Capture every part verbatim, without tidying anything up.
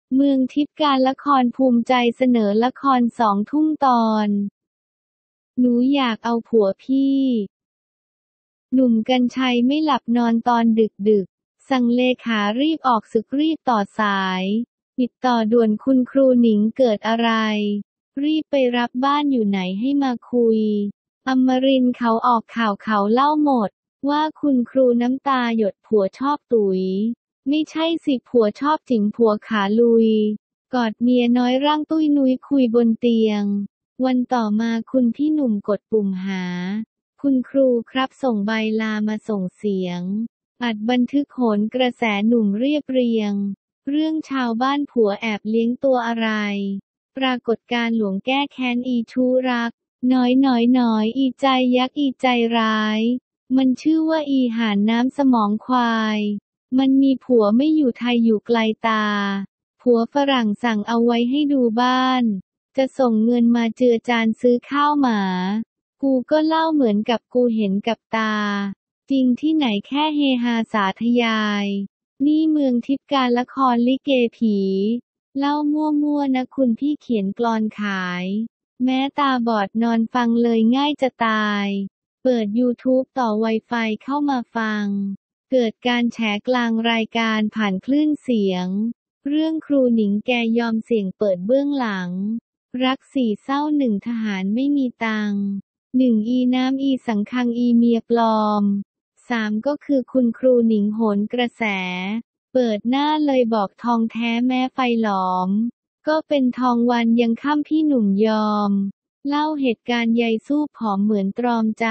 เมืองทิพย์การละครภูมิใจเสนอละครสองทุ่มตอนหนูอยากเอาผัวพี่หนุ่มกรรชัยไม่หลับนอนตอนดึกๆสั่งเลขารีบออกศึกรีบต่อสายติดต่อด่วนคุณครูหนิงเกิดอะไรรีบไปรับบ้านอยู่ไหนให้มาคุยอมรินทร์เขาออกข่าวเขาเล่าหมดว่าคุณครูน้ำตาหยดผัวชอบตุ๋ยไม่ใช่สิผัวชอบจิ๋มผัวขาลุยกอดเมียน้อยร่างตุ้ยนุ้ยคุยบนเตียงวันต่อมาคุณพี่หนุ่มกดปุ่มหาคุณครูครับส่งใบลามาส่งเสียงอัดบันทึกโหนกระแสหนุ่มเรียบเรียงเรื่องชาวบ้านผัวแอบเลี้ยงตัวอะไรปรากฏการณ์หลวงแก้แค้นอีชู้รักน้อยน้อยน้อยอีใจยักษ์อีใจร้ายมันชื่อว่าอีห่านน้ำสมองควายมันมีผัวไม่อยู่ไทยอยู่ไกลตาผัวฝรั่งสั่งเอาไว้ให้ดูบ้านจะส่งเงินมาเจือจานซื้อข้าวหมากูก็เล่าเหมือนกับกูเห็นกับตาจริงที่ไหนแค่เฮฮาสาธยายนี่เมืองทิพย์การละครลิเกผีเล่ามั่วๆนะคุณพี่เขียนกลอนขายแม้ตาบอดนอนฟังเลยง่ายจะตายเปิด YouTube ต่อ Wi-Fi เข้ามาฟังเกิดการแฉกลางรายการผ่านคลื่นเสียงเรื่องครูหนิงแกยอมเสี่ยงเปิดเบื้องหลังรักสี่เศร้าหนึ่งทหารไม่มีตังค์หนึ่งอีน้ำอีสังคังอีเมียปลอมสามก็คือคุณครูหนิงโหนกระแสเปิดหน้าเลยบอกทองแท้แม้ไฟหลอมก็เป็นทองวันยังค่ำพี่หนุ่มยอมเล่าเหตุการณ์ใยสู้ผอมเหมือนตรอมใจ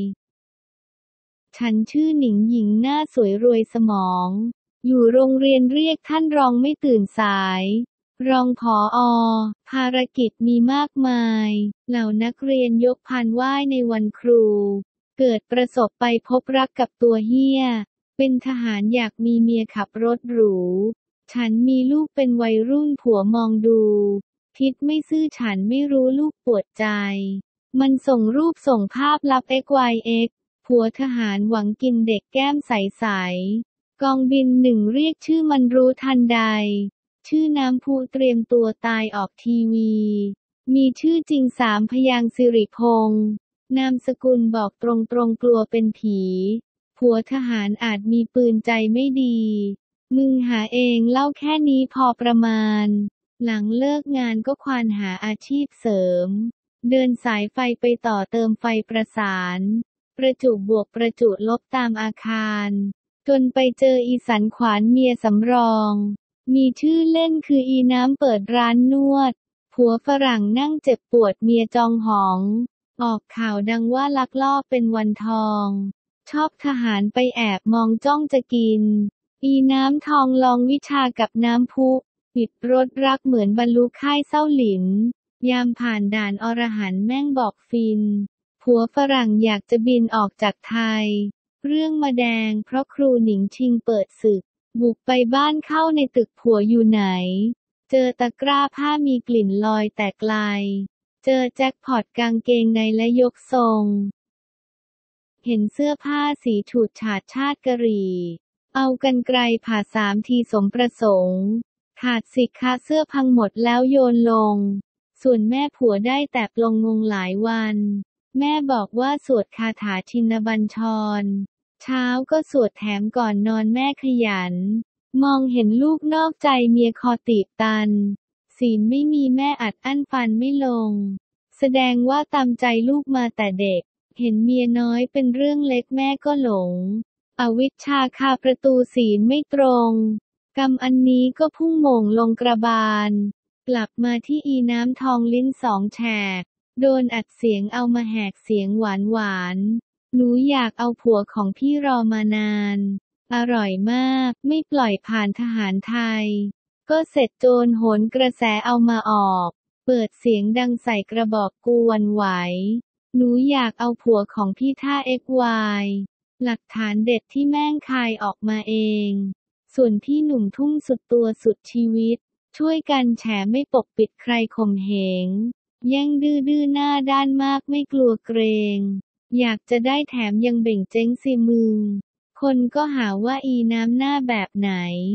ฉันชื่อหนิงหญิงหน้าสวยรวยสมองอยู่โรงเรียนเรียกท่านรองไม่ตื่นสายรองผออภารกิจมีมากมายเหล่านักเรียนยกพานไหว้ในวันครูเกิดประสบไปพบรักกับตัวเหี้ยเป็นทหารอยากมีเมียขับรถหรูฉันมีลูกเป็นวัยรุ่นผัวมองดูพิษไม่ซื่อฉันไม่รู้ลูกปวดใจมันส่งรูปส่งภาพลับ เอ็กซ์ วาย เอ็กซ์ ผัวทหารหวังกินเด็กแก้มใสๆกองบินหนึ่งเรียกชื่อมันรู้ทันใดชื่อน้ำพุเตรียมตัวตายออกทีวีมีชื่อจริงสามพยางค์สิริพงษ์นามสกุลบอกตรงๆกลัวเป็นผีผัวทหารอาจมีปืนใจไม่ดีมึงหาเองเล่าแค่นี้พอประมาณหลังเลิกงานก็ควานหาอาชีพเสริมเดินสายไฟไปต่อเติมไฟประสานประจุบวกประจุลบตามอาคารจนไปเจออีสันขวานเมียสำรองมีชื่อเล่นคืออีน้ำเปิดร้านนวดผัวฝรั่งนั่งเจ็บปวดเมียจองหองออกข่าวดังว่าลักลอบเป็นวันทองชอบทหารไปแอบมองจ้องจะกินอีน้ำทองลองวิชากับน้ำพุปิดรถรักเหมือนบรรลุค่ายเศร้าหลินยามผ่านด่านอรหันต์แม่งบอกฟินผัวฝรั่งอยากจะบินออกจากไทยเรื่องมาแดงเพราะครูหนิงชิงเปิดศึกบุกไปบ้านเข้าในตึกผัวอยู่ไหนเจอตะกร้าผ้ามีกลิ่นลอยแต่ไกลเจอแจ็คพอตกางเกงในและยกทรงเห็นเสื้อผ้าสีฉูดฉาดชาติกะหรี่เอากรรไกรผ่าสามทีสมประสงค์ขาดสิคะเสื้อพังหมดแล้วโยนลงส่วนแม่ผัวได้แต่ปลงงงหลายวันแม่บอกว่าสวดคาถาชินบัญชรเช้าก็สวดแถมก่อนนอนแม่ขยันมองเห็นลูกนอกใจเมียคอตีบตันศีลไม่มีแม่อัดอั้นฟันไม่ลงแสดงว่าตามใจลูกมาแต่เด็กเห็นเมียน้อยเป็นเรื่องเล็กแม่ก็หลงอวิชชาคาประตูศีลไม่ตรงกรรมอันนี้ก็พุ่งโหม่งลงกระบาลกลับมาที่อีน้ำทองลิ้นสองแฉกโดนอัดเสียงเอามาแหกเสียงหวานหวานหนูอยากเอาผัวของพี่รอมานานอร่อยมากไม่ปล่อยผ่านทหารไทยก็เสร็จโจรโหนกระแสเอามาออกเปิดเสียงดังใส่กระบอกกูหวั่นไหวหนูอยากเอาผัวของพี่ท่าเอ็กวายหลักฐานเด็ดที่แม่งคายออกมาเองส่วนพี่หนุ่มทุ่มสุดตัวสุดชีวิตช่วยกันแฉไม่ปกปิดใครข่มเหงแย่งดื้อดื้อหน้าด้านมากไม่กลัวเกรงอยากจะได้แถมยังเบ่งเจ๊งสิมึงคนก็หาว่าอีน้ำหน้าแบบไหน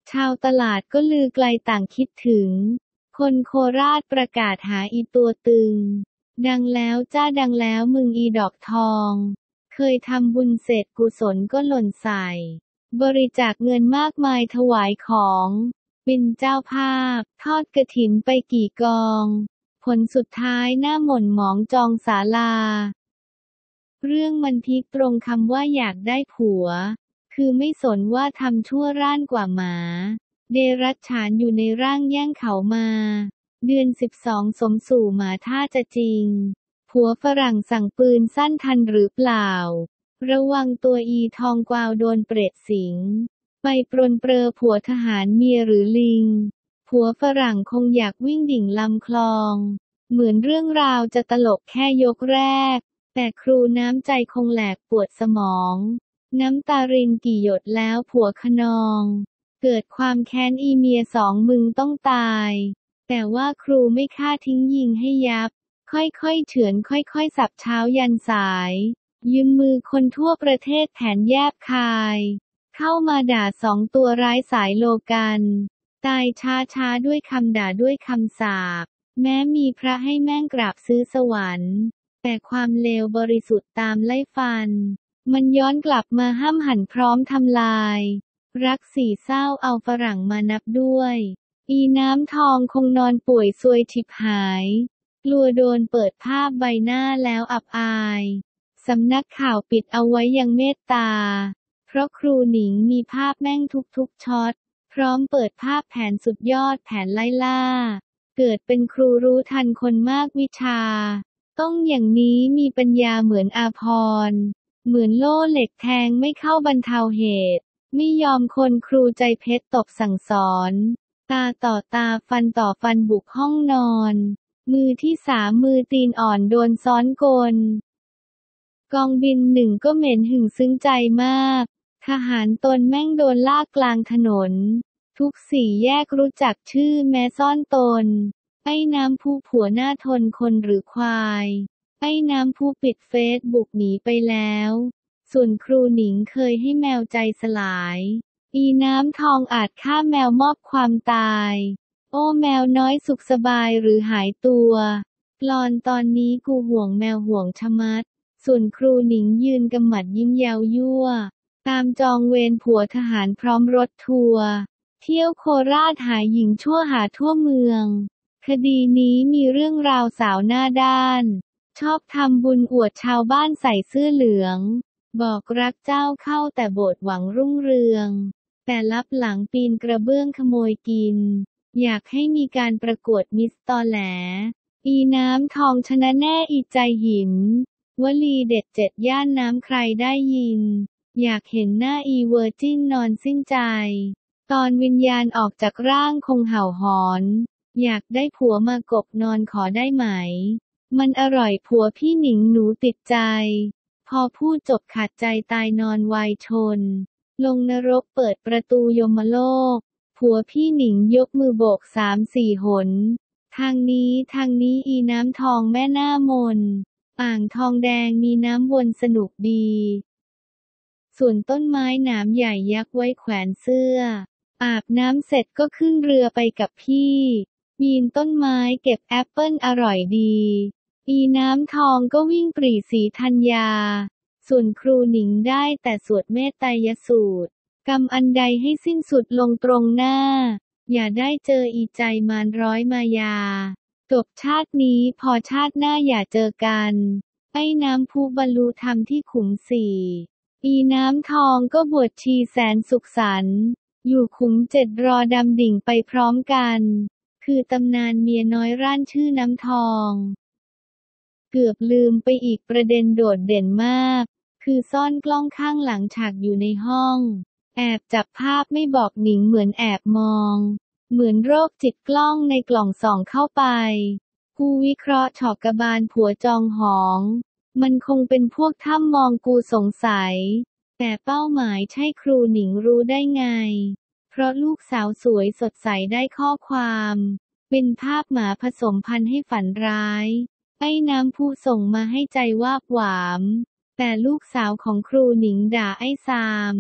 ชาวตลาดก็ลือไกลต่างคิดถึงคนโคราชประกาศหาอีตัวตึงดังแล้วจ้าดังแล้วมึงอีดอกทองเคยทำบุญเสร็จกุศลก็หล่นใส่บริจาคเงินมากมายถวายของเป็นเจ้าภาพทอดกฐินไปกี่กองผลสุดท้ายหน้าหม่นหมองจองศาลาเรื่องมันพีคตรงคำว่าอยากได้ผัวคือไม่สนว่าทำชั่วร้านกว่าหมาเดรัจฉานอยู่ในร่างแย่งเขามาเดือนสิบสองสมสู่หมาท่าจะจริงผัวฝรั่งสั่งปืนสั้นทันหรือเปล่าระวังตัวอีทองกวาวโดนเปรตสิงไปปรนเปรอผัวทหารเมียหรือลิงผัวฝรั่งคงอยากวิ่งดิ่งลำคลองเหมือนเรื่องราวจะตลกแค่ยกแรกแต่ครูน้ำใจคงแหลกปวดสมองน้ำตารินกี่หยดแล้วผัวขนองเกิดความแค้นอีเมียสองมึงต้องตายแต่ว่าครูไม่ฆ่าทิ้งยิงให้ยับค่อยๆเฉือนค่อยๆสับเช้ายันสายยืมมือคนทั่วประเทศแผนแยบคายเข้ามาด่าสองตัวร้ายสายโลกันตายช้าๆด้วยคำด่าด้วยคำสาปแม้มีพระให้แม่งกราบซื้อสวรรค์แต่ความเลวบริสุทธิ์ตามไล่ฟันมันย้อนกลับมาห้ามหันพร้อมทำลายรักสี่เศร้าเอาฝรั่งมานับด้วยอีน้ำทองคงนอนป่วยซวยฉิบหายกลัวโดนเปิดภาพใบหน้าแล้วอับอายสำนักข่าวปิดเอาไว้ยังเมตตาเพราะครูหนิงมีภาพแม่งทุกๆช็อตพร้อมเปิดภาพแผนสุดยอดแผนไล่ล่าเกิดเป็นครูรู้ทันคนมากวิชาต้องอย่างนี้มีปัญญาเหมือนอาภรณ์เหมือนโล่เหล็กแทงไม่เข้าบรรเทาเหตุไม่ยอมคนครูใจเพชรตบสั่งสอนตาต่อตาฟันต่อฟันบุกห้องนอนมือที่สามมือตีนอ่อนโดนซ้อนกลกองบินหนึ่งก็เหม็นหึงซึ้งใจมากทหารตนแม่งโดนลากกลางถนนทุกสี่แยกรู้จักชื่อแม้ซ่อนตนไอ้น้ำผู้ผัวหน้าทนคนหรือควายไอ้น้ำผู้ปิดเฟซบุกหนีไปแล้วส่วนครูหนิงเคยให้แมวใจสลายอีน้ำทองอาจฆ่าแมวมอบความตายโอ้แมวน้อยสุขสบายหรือหายตัวกลอนตอนนี้กูห่วงแมวห่วงชะมัดส่วนครูหนิงยืนกำหมัดยิ้มเยาว์ยั่วตามจองเวรผัวทหารพร้อมรถทัวร์เที่ยวโคราชหาหญิงชั่วหาทั่วเมืองคดีนี้มีเรื่องราวสาวหน้าด้านชอบทำบุญอวดชาวบ้านใส่เสื้อเหลืองบอกรักเจ้าเข้าแต่โบสถ์หวังรุ่งเรืองแต่ลับหลังปีนกระเบื้องขโมยกินอยากให้มีการประกวดมิสตอแหลอีน้ำทองชนะแน่อีใจหินวลีเด็ดเจ็ดย่านน้ำใครได้ยินอยากเห็นหน้าอีเวอร์จินนอนสิ้นใจตอนวิญญาณออกจากร่างคงเห่าหอนอยากได้ผัวมากบนอนขอได้ไหมมันอร่อยผัวพี่หนิงหนูติดใจพอพูดจบขาดใจตายนอนวายชนลงนรกเปิดประตูยมโลกผัวพี่หนิงยกมือโบกสามสี่หนทางนี้ทางนี้อีน้ำทองแม่หน้ามนอ่างทองแดงมีน้ำวนสนุกดีส่วนต้นไม้หนามใหญ่ยักษ์ไว้แขวนเสื้ออาบน้ำเสร็จก็ขึ้นเรือไปกับพี่ปีนต้นไม้เก็บแอปเปิ้ลอร่อยดีอีน้ำทองก็วิ่งปรีศรีธัญญาส่วนครูหนิงได้แต่สวดเมตไตรยสูตรกรรมอันใดให้สิ้นสุดลงตรงหน้าอย่าได้เจออีใจมารร้อยมายาจบชาตินี้พอชาติหน้าอย่าเจอกันไอ้น้ำผู้บรรลุธรรมที่ขุมสี่อีน้ำทองก็บวชชีแสนสุขสันต์อยู่ขุมเจ็ดรอดำดิ่งไปพร้อมกันคือตำนานเมียน้อยร่านชื่อน้ำทองเกือบลืมไปอีกประเด็นโดดเด่นมากคือซ่อนกล้องข้างหลังฉากอยู่ในห้องแอบจับภาพไม่บอกหนิงเหมือนแอบมองเหมือนโรคจิตกล้องในกล่องส่องเข้าไปกูวิเคราะห์ฉอกกบาลผัวจองหองมันคงเป็นพวกถ้ำมองกูสงสัยแต่เป้าหมายใช่ครูหนิงรู้ได้ไงเพราะลูกสาวสวยสดใสได้ข้อความเป็นภาพหมาผสมพันธุ์ให้ฝันร้ายไอ้น้ำผู้ส่งมาให้ใจวาบหวามแต่ลูกสาวของครูหนิงด่าไอ้ซาม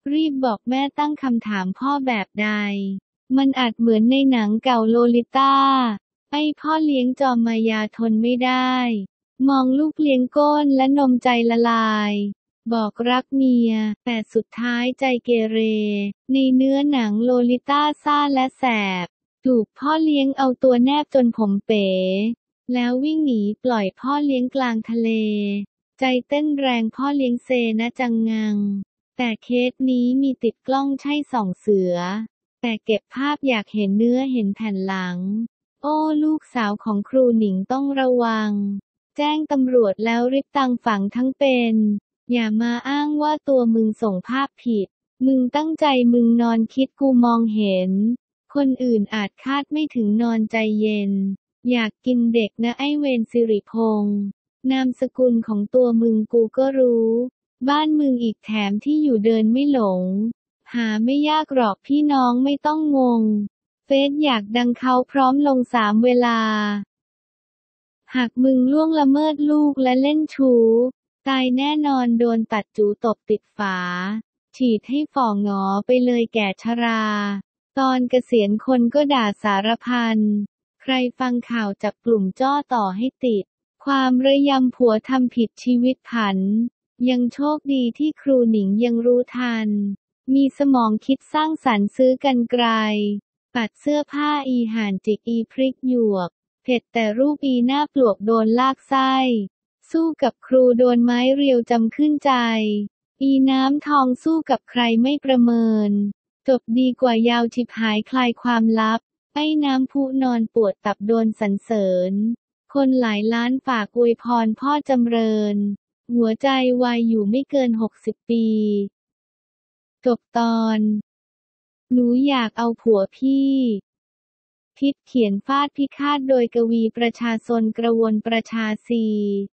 รีบบอกแม่ตั้งคำถามพ่อแบบใด มันอาจเหมือนในหนังเก่าโลลิต้า ไอ้พ่อเลี้ยงจอมมายาทนไม่ได้ มองลูกเลี้ยงก้นและนมใจละลาย บอกรักเมีย แต่สุดท้ายใจเกเร ในเนื้อหนังโลลิต้าซ่าและแสบ ถูกพ่อเลี้ยงเอาตัวแนบจนผมเป๋ แล้ววิ่งหนีปล่อยพ่อเลี้ยงกลางทะเล ใจเต้นแรงพ่อเลี้ยงเซนะจังงัง แต่เคสนี้มีติดกล้องใช่ส่องเสือ แต่เก็บภาพอยากเห็นเนื้อเห็นแผ่นหลัง โอ้ลูกสาวของครูหนิงต้องระวัง แจ้งตำรวจแล้วริบตังฝังทั้งเป็น อย่ามาอ้างว่าตัวมึงส่งภาพผิด มึงตั้งใจมึงนอนคิดกูมองเห็น คนอื่นอาจคาดไม่ถึงนอนใจเย็น อยากกินเด็กนะไอ้เวรสิริพงษ์ นามสกุลของตัวมึงกูก็รู้ บ้านมึงอีกแถมที่อยู่เดินไม่หลง หาไม่ยากหรอกพี่น้องไม่ต้องงง เฟซอยากดังเขาพร้อมลงสามเวลา หากมึงล่วงละเมิดลูกและเล่นชู้ ตายแน่นอนโดนตัดจูตบติดฝา ฉีดให้ฝ่อหงอไปเลยแก่ชรา ตอนเกษียณคนก็ด่าสารพัน ใครฟังข่าวจับกลุ่มจ้อต่อให้ติด ความระยำผัวทำผิดชีวิตผัน ยังโชคดีที่ครูหนิงยังรู้ทัน มีสมองคิดสร้างสรรค์ซื้อกันไกล ปัดเสื้อผ้าอีห่านจิกอีพริกหยวก เผ็ดแต่รูปอีหน้าปลวกโดนลากไส้ สู้กับครูโดนไม้เรียวจำขึ้นใจ อีน้ำทองสู้กับใครไม่ประเมิน จบดีกว่ายาวฉิบหายคลายความลับ ไอ้น้ำพุนอนปวดตับโดนสรรเสริญ คนหลายล้านฝากอวยพรพ่อจำเริญ หัวใจวายอยู่ไม่เกินหกสิบปีจบตอน หนูอยากเอาผัวพี่พิษเขียนฟาดพิฆาตโดยกวีประชาชนกระวนประชาซี